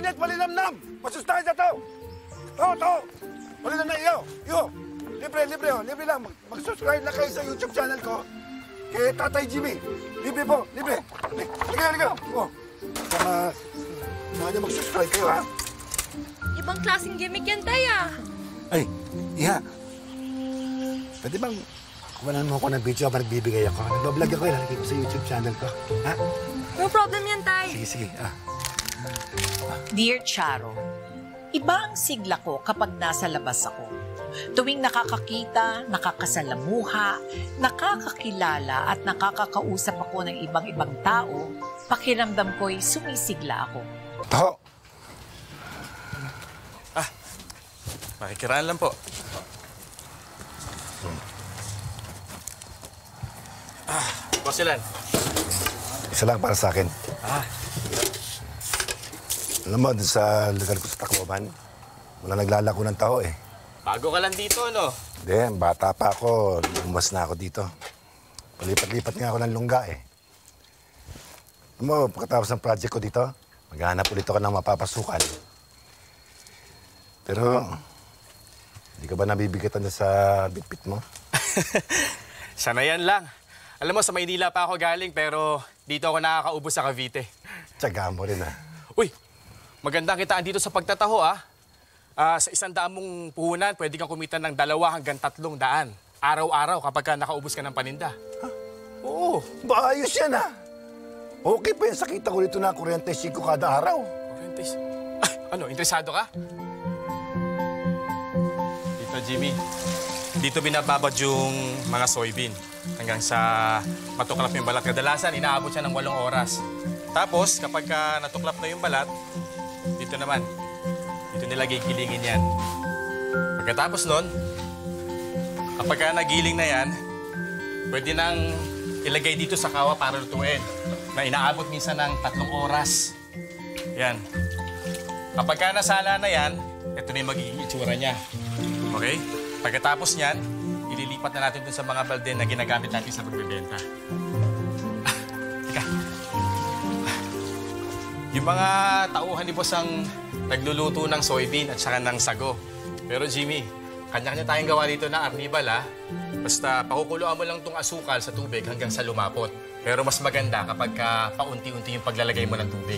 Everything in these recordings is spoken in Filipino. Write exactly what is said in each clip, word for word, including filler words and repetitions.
mainit, malinamnam. Masustahin sa to. To, to. Malinamnam, iyo, iyo. Libre, libre, oh. Libre lang. Mag-subscribe na kayo sa YouTube channel ko. Kay Tatay Jimmy. Libre po, libre. Liga, liga. Oh. Saka, mga niya mag-subscribe kayo, ha? Ibang klaseng gimmick yan, Tay, ah. Ay, Iha. Pwede bang kumanan mo ako ng video habang nagbibigay ako? Nag-vlog ako, ilalagay ko sa YouTube channel ko. Ha? No problem yan, Tay. Sige, sige. Ah. Dear Charo, iba ang sigla ko kapag nasa labas ako. Tuwing nakakakita, nakakasalamuha, nakakakilala at nakakakausap ako ng ibang-ibang tao, pakiramdam ko'y sumisigla ako. Taho! Ah, makikiraan lang po. Ah, Boss Ilan. Isa lang para sa akin. Ah. Alam mo, sa lugar ko sa Tacloban, wala naglalako ng tao eh. Bago ka lang dito, no? Hindi, bata pa ako, lumas na ako dito. Palipat-lipat nga ako ng lungga eh. Alam mo, pagkatapos ng project ko dito, maghahanap ulit ako ng mapapasukan. Pero, hindi ka ba nabibigatan na sa bitbit mo? Sanayan lang. Alam mo, sa Maynila pa ako galing, pero dito ako nakakaubos sa Cavite. Tiyaga mo rin ah. Uy, magandang kitaan dito sa pagtataho, ah. Uh, sa isang daan mong puhunan, pwede kang kumita ng dalawa hanggang tatlong daan. Araw-araw kapag ka nakaubos ka ng paninda. Ha? Oo. Ba, ayos yan, ha? Okay pa yan. Sakita ko dito na forty-five kada araw. forty-five? Ay, ano, interesado ka? Dito, Jimmy. Dito binababad yung mga soybean. Hanggang sa matuklap yung balat. Kadalasan, inaabot siya ng walong oras. Tapos, kapag ka natuklap na yung balat, dito naman. Dito nila gigilingin yan. Pagkatapos nun, kapag ka nagiling na yan, pwede nang ilagay dito sa kawa para lutuin. Na inaabot minsan ng tatlong oras. Yan. Kapag ka nasala na yan, ito na yung magiging itsura niya. Okay? Pagkatapos niyan, ililipat na natin dun sa mga balde na ginagamit natin sa pagbebenta. Ah, teka. Yung mga tauhan ni Boss ang nagluluto ng soybean at saka ng sago. Pero Jimmy, kanya-kanya tayong gawa dito ng arnibal, ha? Basta pakukuluan mo lang itong asukal sa tubig hanggang sa lumapot. Pero mas maganda kapag ka paunti-unti yung paglalagay mo ng tubig.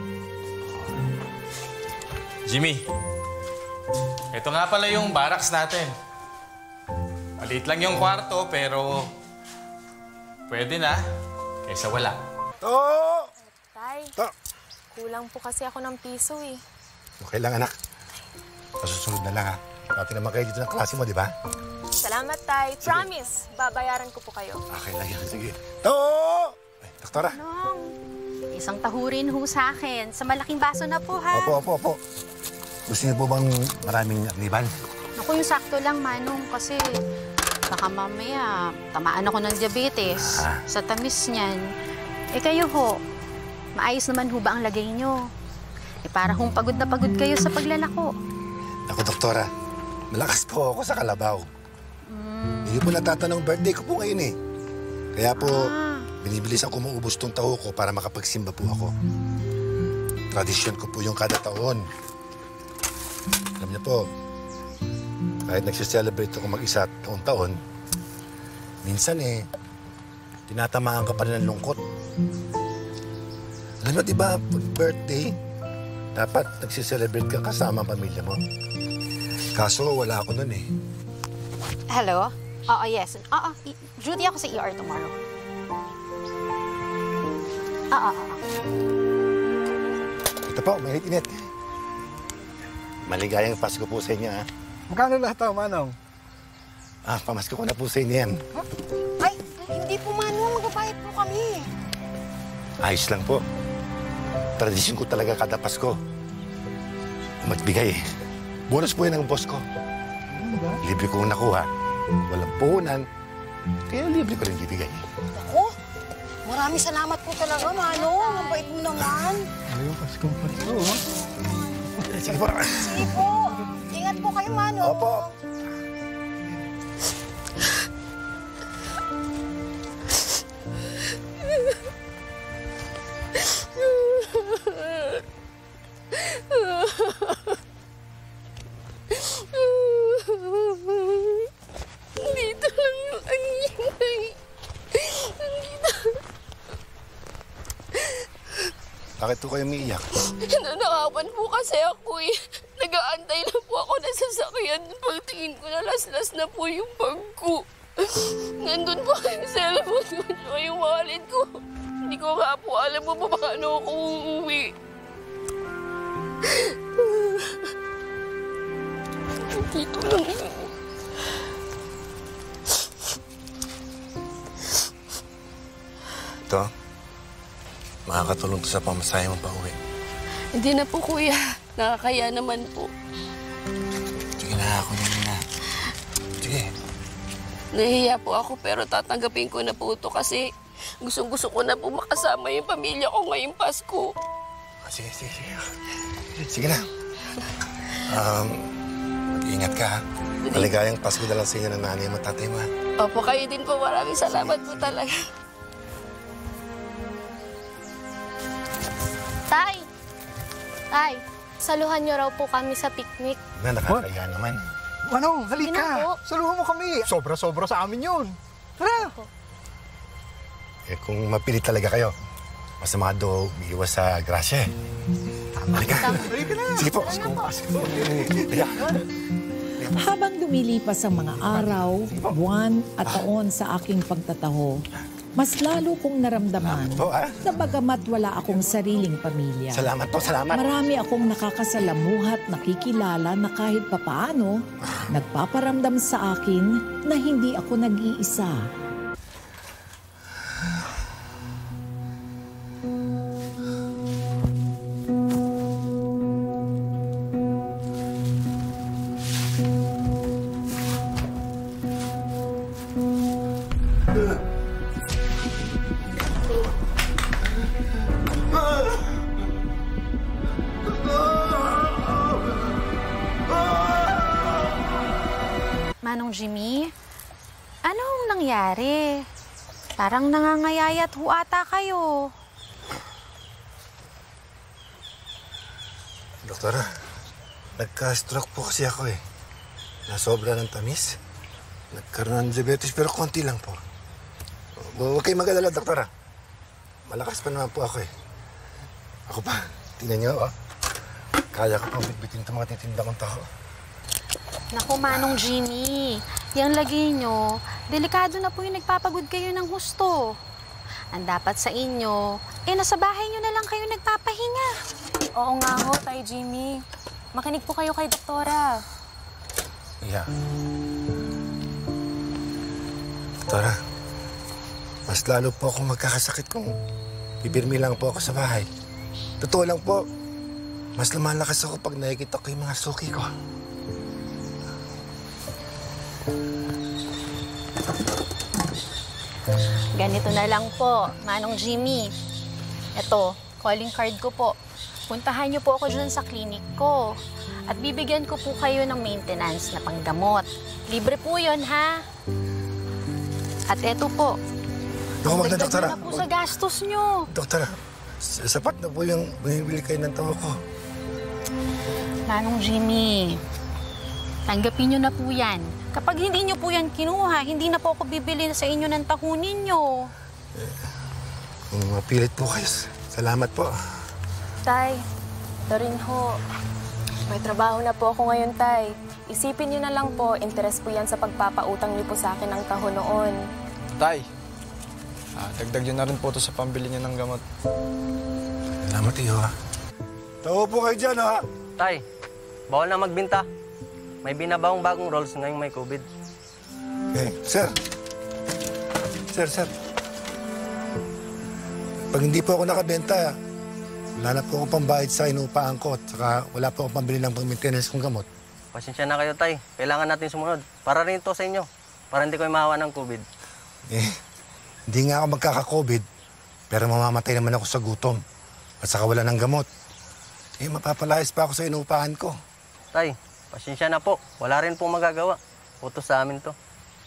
Jimmy, ito nga pala yung barracks natin. Maliit lang yung kwarto, pero pwede na kaysa wala. To! Tay, To! kulang po kasi ako ng piso, eh. Okay lang, anak. Masusunod na lang, ha? Dati naman kayo dito ng klase mo, di ba? Salamat, Tay. Sige. Promise, babayaran ko po kayo. Okay lang yan. Sige. To! Ay, doktora. Nong, isang tahurin ho sa akin. Sa malaking baso na po, ha? Opo, opo, opo. Gusto niyo po bang maraming arnibal? Ako yung sakto lang, Manong, kasi baka mamaya tamaan ako ng diabetes. Ah. Sa tamis niyan. Eh kayo ho, maayos naman ho ba ang lagay niyo? Eh para hong pagod na pagod kayo sa paglalako. Ako, doktora, malakas po ako sa kalabaw. Mm. Hindi po natatanong birthday ko po ngayon eh. Kaya po, ah. binibilis ako maubos tong taho ko para makapagsimba po ako. Tradisyon ko po yung kada taon. Alam niyo po, kahit nagsiselebrate ako mag-isa taon-taon, minsan eh, tinatamaan ka pa rin ng lungkot. Alam mo, di ba, pag birthday, dapat nagsiselebrate ka kasama ang pamilya mo. Kaso, wala ako nun eh. Hello? Oo, yes. Oo, duty ako sa E R tomorrow. Oo, oo. Ito po, may init. Maligayang Pasko po sa inyo, ha? Magkano lahat ito, Manong? Ah, pamasko ko na po sa inyo yan. Huh? Ay, hindi po, Manong. Magbabayad po kami. Ayos lang po. Tradisyon ko talaga kada Pasko. Magbigay eh. Bonus po yan ang boss ko. Libre kong nakuha. Walang puhunan. Kaya libre ko rin bibigay. Ako? Maraming salamat po talaga, Manong. Ang bait mo naman. Ayun, Pasko, Pasko. Sige po. Sige po. Ingat po kayo, Manong. Opo. Bakit po kayo umiiyak? Nanakawan po kasi ako eh. Nag-aantay lang po ako na sasakyan. Pagtingin ko na las-las na po yung bag ko. Nandun po yung cellphone ko at yung wallet ko. Hindi ko nga po alam mo paano ako uuwi. Dito lang yun. Ito, makakatulong to sa pamasahe mo pa uwi. Hindi na po, kuya. Nakakaya naman po. Sige na, ako naman na. Sige. Nahihiya po ako pero tatanggapin ko na po ito kasi gustong-gusto ko na po makasama yung pamilya ko ngayong Pasko. Ah, sige, sige, sige. Sige na. Um, mag-iingat ka, ha? Maligayang Pasko na lang sa inyo ng nanay mo, tatay mo, ha? Opo, kayo din po. Maraming salamat po talaga. Tay! Tay, saluhan niyo raw po kami sa picnic. Na, nakakaya naman. Manong, Sige na po. halika. Saluhan mo kami. Sobra-sobra sa amin yun. Tara. Eh, kung mapilit talaga kayo, masama daw iwas sa grasya, eh. Halika. Halika na. Sige po. Pasko, Pasko. Halika. Habang lumilipas ang mga araw, buwan at taon sa aking pagtataho, mas lalo kong naramdaman Po, ah. na bagamat wala akong sariling pamilya. Salamat po, salamat. Marami akong nakakasalamuhat, nakikilala na kahit papaano, nagpaparamdam sa akin na hindi ako nag-iisa. Manong Jimmy, anong nangyari? Parang nangangayayat ho ata kayo. Doktora, nagka-stroke po kasi ako, eh. Nasobra ng tamis. Nagkaroon ng diabetes, pero konti lang po. Huwag kayong mag-alala, doktora. Malakas pa naman po ako, eh. Ako pa, tingnan niyo, oh. Kaya ko pang bitbitin itong mga titinda kong tao. Naku, Manong Jimmy, yung lagay nyo, delikado na po yung nagpapagod kayo ng husto. Ang dapat sa inyo, eh nasa bahay nyo na lang kayo nagpapahinga. Oo nga ho, Tay Jimmy. Makinig po kayo kay Doktora. Yeah. Doktora, mas lalo po ako magkakasakit kung bibirmi lang po ako sa bahay. Totoo lang po, mas lumalakas ako pag nakikita ko yung mga suki ko. Ganito na lang po, Manong Jimmy. Ito, calling card ko po. Puntahan niyo po ako dyan sa klinik ko. At bibigyan ko po kayo ng maintenance na panggamot. Libre po yun, ha? At eto po. Naku, wag na, dagdag doktora. na po sa gastos niyo. Doktora, sapat na po yung bumibili kayo ng tawa ko. Manong Jimmy, tanggapin niyo na po yan. Kapag hindi niyo po yan kinuha, hindi na po ako bibili sa inyo ng tahunin niyo. Eh, kung mapilit po kayo, salamat po. Tay, ito rin ho. May trabaho na po ako ngayon, Tay. Isipin niyo na lang po, interes po yan sa pagpapautang niyo po sa akin ng kahon noon. Tay, ah, dagdag yun na rin po ito sa pambili niya ng gamot. Salamat iyo, ha. Tawo po kayo dyan, ha. Tay, bawal na magbinta. May binabawang bagong rolls ngayong may COVID. Eh, sir. Sir, sir. Pag hindi po ako nakabenta, wala na po akong pambayad sa inupaan ko at saka wala po akong pambili ng pang-maintenance kong gamot. Pasensya na kayo, Tay. Kailangan natin sumunod. Para rin ito sa inyo. Para hindi kayo mahawa ng COVID. Eh, hindi nga ako magkaka-COVID, pero mamamatay naman ako sa gutom at saka wala ng gamot. Eh, mapapalayas pa ako sa inupaan ko. Tay, pasensya na po. Wala rin pong magagawa. Utos sa amin to.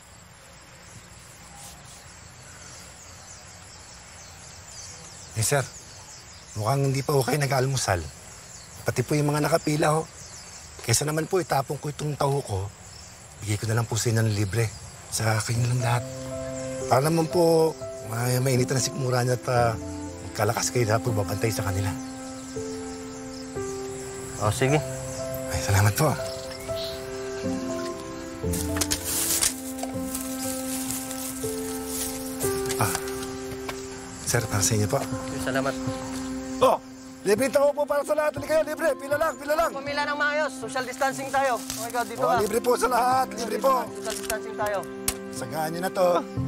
Eh, sir, mukhang hindi pa okay nag-almusal. Pati po yung mga nakapila, ho. Kesa naman po, itapong ko itong taho ko, bigay ko na lang po sa inyo ng libre. Sa akin lang lahat. Para naman po, may mainitan na sikmura niya at uh, kalakas kayo na pagbabantay sa kanila. O, sige. Ay, salamat po. Ah, sir, para sa inyo po. Salamat. Oh, libre tayo po para sa lahat. Hindi kayo, libre. Pila lang, pila lang. Pumila ng maayos. Social distancing tayo. Oh my God, dito Oh, ka. libre po sa lahat. Libre po. Social distancing tayo. Sagaan nyo na to.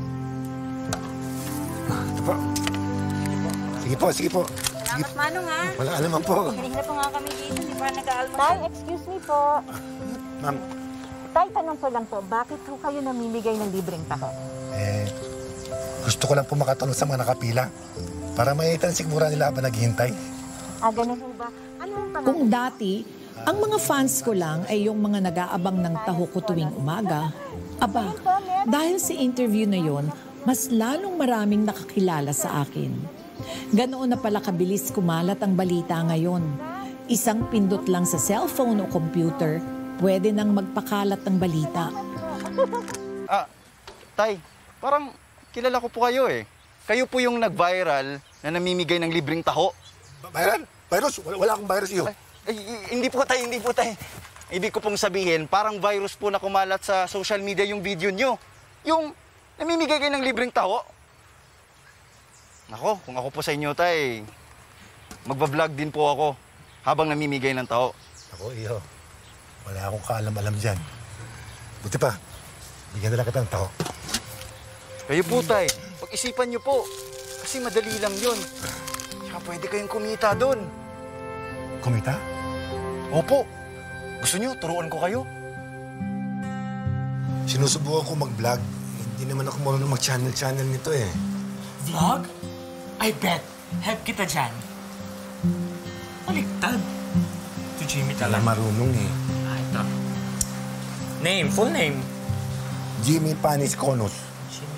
Ah, ito po. Sige po, sige po. Salamat, Manong, ha? Wala alaman po. Hihinga po nga kami dito, di ba nag-aalmusal? Tay, excuse me po. Ma'am, Tay, tanong ko lang po, bakit ho kayo namimigay ng libreng taho? eh, gusto ko lang po makatanong sa mga nakapila para maitan sigmura nila habang naghihintay. Ah, ganun ho ba? Ano ang pangalan? Kung dati, ang mga fans ko lang ay yung mga nag-aabang ng taho ko tuwing umaga, aba, dahil sa interview na yon, mas lalong maraming nakakilala sa akin. Ganoon na pala kabilis kumalat ang balita ngayon. Isang pindot lang sa cellphone o computer, pwede nang magpakalat ng balita. Ah, Tay, parang kilala ko po kayo eh. Kayo po yung nag-viral na namimigay ng libreng taho. Viral? Virus? Wala, wala akong virus iyo. Ay, ay, hindi po tay, hindi po tay. Ibig ko pong sabihin, parang virus po na kumalat sa social media yung video nyo. Yung namimigay kayo ng libreng taho. Nako, kung ako po sa inyo, tay, magbablog din po ako habang namimigay ng taho. Ako, iyo. Wala akong kaalam-alam dyan. Buti pa, bigyan na lang kita ng taho. Kayo po, tay, pag-isipan nyo po. Kasi madali lang yun. Tsaka pwede kayong kumita doon. Kumita? Opo. Gusto nyo, turuan ko kayo? Sinusubukan ko mag-vlog. Hindi naman ako marunong mag-channel-channel nito eh. Vlog? I bet. Help kita dyan. Baliktad. Ito Jimmy Wala talaga. marunong eh. Ah, ito. Name, full name. Jimmy Panis Conos. Jimmy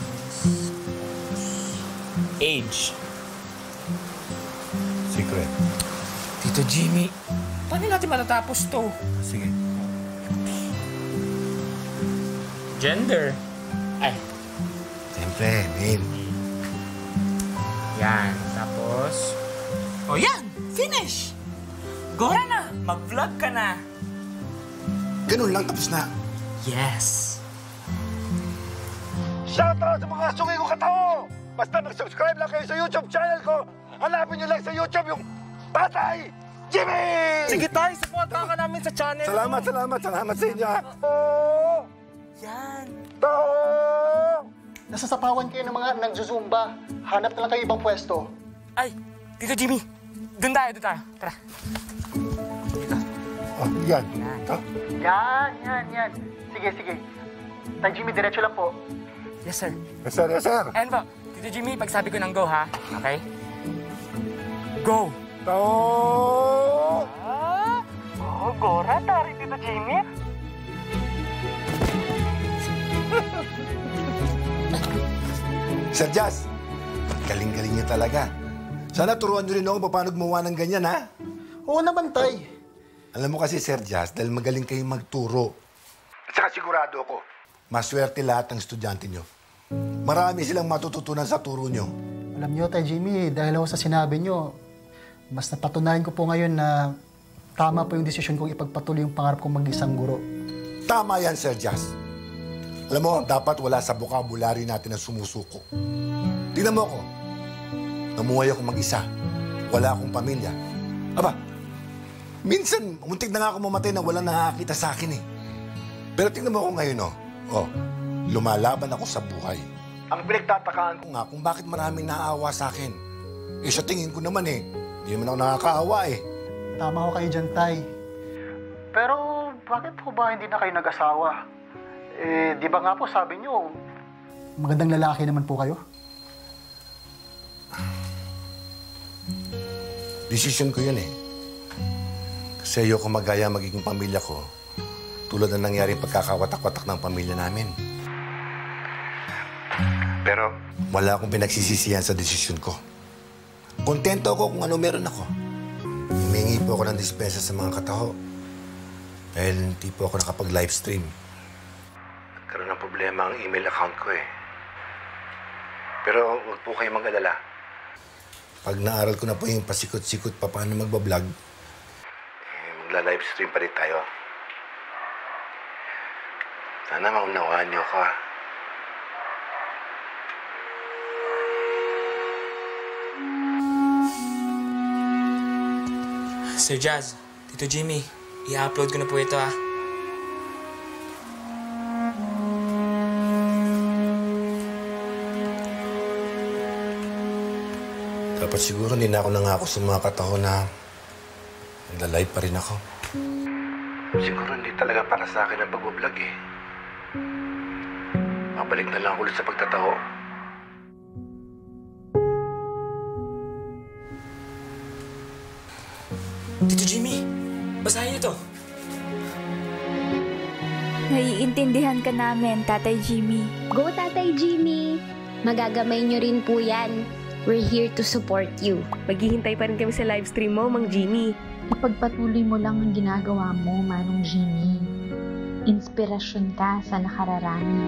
Age. Secret. Tito Jimmy, paano natin matatapos to? Sige. Gender. Ay, Siyempre, name. yan. Tapos... O yan! Finish! Gora na! Mag-vlog ka na! Ganun lang, tapos na. Yes! Shoutout sa mga sungay ko katao! Basta mag-subscribe lang kayo sa YouTube channel ko. Hanapin niyo lang sa YouTube yung Tatay Jimmy! Sige tayo, supportan ka namin sa channel. Salamat, salamat, salamat sa inyo. Oh! Yan! Taho! Nasasapawan kayo ng mga nagzuzumba. Hanap na lang kayo ibang pwesto. Ay, Tito Jimmy, doon tayo, doon tayo. Tara. Oh, yan. Yan. Yan, yan, yan. Sige, sige. Tay Jimmy, diretso lang po. Yes, sir. Yes, sir, yes, sir. Ayan po, Tito Jimmy, pagsabi ko ng go, ha? Okay? Go! Taho! Ah? Oh, Gora, tari, Tito Jimmy. Sir Jazz, galing-galing niyo talaga. Sana turuan niyo rin ako paano gumawa ng ganyan, ha? Oo naman, Tay. Alam mo kasi, Sir Jazz, dahil magaling kayong magturo. At saka sigurado ako, maswerte lahat ng estudyante niyo. Marami silang matututunan sa turo niyo. Alam niyo, Tay Jimmy, dahil ako sa sinabi niyo, mas napatunayan ko po ngayon na tama po yung desisyon kong ipagpatuloy yung pangarap kong mag-isang guro. Tama yan, Sir Jazz. Alam mo, dapat wala sa vocabulary natin ang sumusuko. Tingnan mo ako. Namuhay ako mag-isa. Wala akong pamilya. Aba, minsan, muntik na nga ako mamatay na walang nakakita sa akin eh. Pero tingnan mo ako ngayon, oh. Oh, lumalaban ako sa buhay. Ang pinagtatakaan ko nga kung bakit maraming naaawa sa akin. Eh, sa tingin ko naman eh, hindi naman ako nakakaawa eh. Tama ko kayo dyan, Tay. Pero bakit po ba hindi na kayo nag-asawa? Eh, di ba nga po sabi niyo, magandang lalaki naman po kayo? Desisyon ko yun eh. Kasi ayoko magaya magiging pamilya ko tulad na nangyari pagkakawatak-watak ng pamilya namin. Pero wala akong pinagsisisihan sa desisyon ko. Kontento ako kung ano meron ako. Humingi po ako ng dispensa sa mga kataho. Dahil hindi po ako nakapag-livestream. Nagkaroon ng problema ang email account ko eh. Pero huwag po kayo mag-alala. pag naaral ko na po yung pasikot-sikot pa paano magbablog, eh, magla-live stream pa rin tayo. Sana maunawaan niyo ko, ha? Sir Jazz, Tito Jimmy, i-upload ko na po ito, ah. Dapat siguro hindi na ako nangako sa mga katao na nagla-live pa rin ako. Siguro hindi talaga para sa akin ang pag-vlog eh. Mabalik na lang ulit sa pagtataho. Tito Jimmy, basahin niyo to. Naiintindihan ka namin, Tatay Jimmy. Go, Tatay Jimmy! Magagamay niyo rin po yan. We're here to support you. Maghihintay pa rin kami sa live stream mo, Mang Jimmy. Ipagpatuloy mo lang ang ginagawa mo, Manong Jimmy. Inspirasyon ka sa nakararami.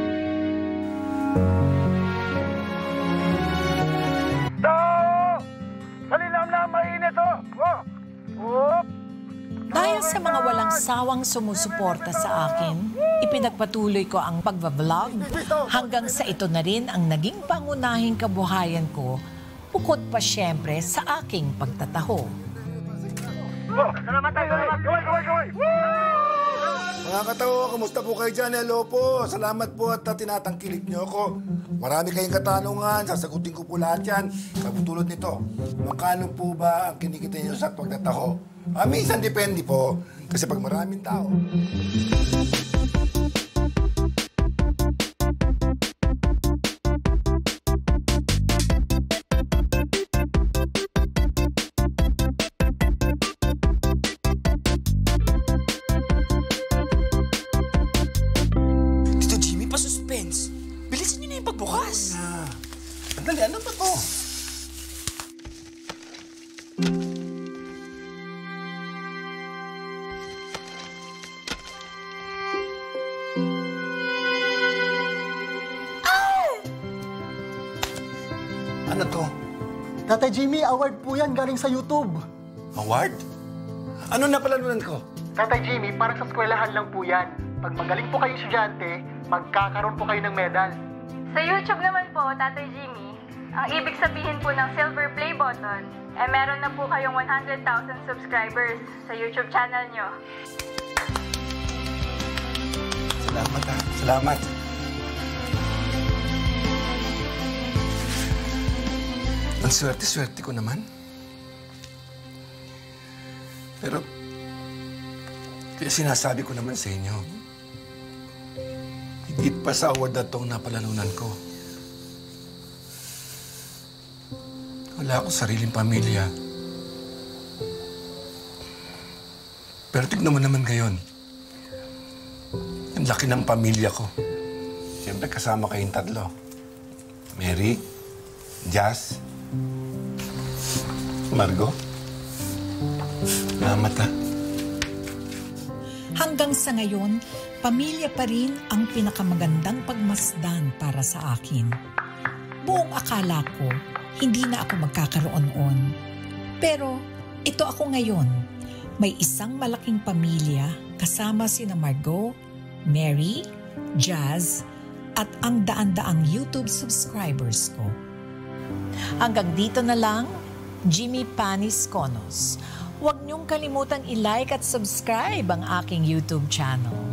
Salinam-lam, mainit oh! Oh! Oh! Dahil sa mga walang sawang sumusuporta sa akin, ipinagpatuloy ko ang pagbablog hanggang sa ito na rin ang naging pangunahing kabuhayan ko, bukod pa siyempre sa aking pagtataho. Salamat tayo! Salamat! Gaway! Gaway! Gaway! Mga katao, kumusta po kayo dyan? Hello po. Salamat po at uh, tinatangkilik niyo ako. Marami kayong katanungan, sasagutin ko po lahat yan. Kaputulad nito, magkano po ba ang kinikita niyo sa pagtataho? Ah, minsan depende po. Kasi pag maraming tao. Tito Jimmy, pa-suspense. Bilisan niyo na yung pagbukas. Ah, andali, ano ba to? Ano to? Tatay Jimmy, award po yan galing sa YouTube. Award? Ano na palanunan ko? Tatay Jimmy, parang sa eskwelahan lang po yan. Pag magaling po kayo estudyante, magkakaroon po kayo ng medal. Sa YouTube naman po, Tatay Jimmy, ang ibig sabihin po ng silver play button, eh meron na po kayong one hundred thousand subscribers sa YouTube channel nyo. Salamat ha. Salamat. Ang swerte-swerte ko naman. Pero, kaya sinasabi ko naman sa inyo, higit pa sa award na itong napalalunan ko. Wala akong sariling pamilya. Pero tignan mo naman ngayon. Ang laki ng pamilya ko. Siyempre kasama kayong tatlo. Mary, Jazz, Margo. Salamat ha. Hanggang sa ngayon, pamilya pa rin ang pinakamagandang pagmasdan para sa akin. Buong akala ko, hindi na ako magkakaroon-on. Pero ito ako ngayon. May isang malaking pamilya kasama sina Margo, Mary, Jazz, at ang daan-daang YouTube subscribers ko. Hanggang dito na lang, Jimmy Panis Conos. Huwag niyong kalimutang i-like at subscribe ang aking YouTube channel.